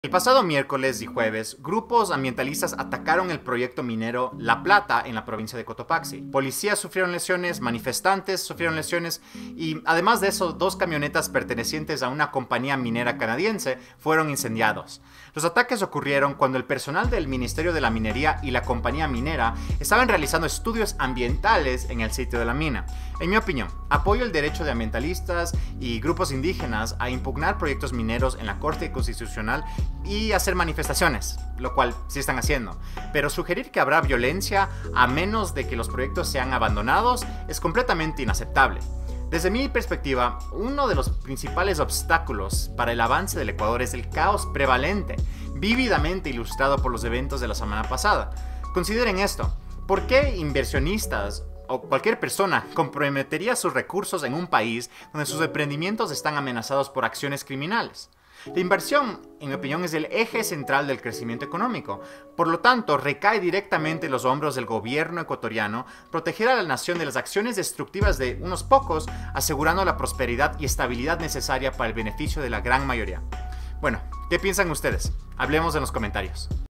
El pasado miércoles y jueves, grupos ambientalistas atacaron el proyecto minero La Plata en la provincia de Cotopaxi. Policías sufrieron lesiones, manifestantes sufrieron lesiones y además de eso, 2 camionetas pertenecientes a una compañía minera canadiense fueron incendiados. Los ataques ocurrieron cuando el personal del Ministerio de la Minería y la compañía minera estaban realizando estudios ambientales en el sitio de la mina. En mi opinión, apoyo el derecho de ambientalistas y grupos indígenas a impugnar proyectos mineros en la Corte Constitucional y hacer manifestaciones, lo cual sí están haciendo. Pero sugerir que habrá violencia a menos de que los proyectos sean abandonados es completamente inaceptable. Desde mi perspectiva, uno de los principales obstáculos para el avance del Ecuador es el caos prevalente, vívidamente ilustrado por los eventos de la semana pasada. Consideren esto: ¿por qué inversionistas o cualquier persona comprometería sus recursos en un país donde sus emprendimientos están amenazados por acciones criminales? La inversión, en mi opinión, es el eje central del crecimiento económico. Por lo tanto, recae directamente en los hombros del gobierno ecuatoriano proteger a la nación de las acciones destructivas de unos pocos, asegurando la prosperidad y estabilidad necesaria para el beneficio de la gran mayoría. Bueno, ¿qué piensan ustedes? Hablemos en los comentarios.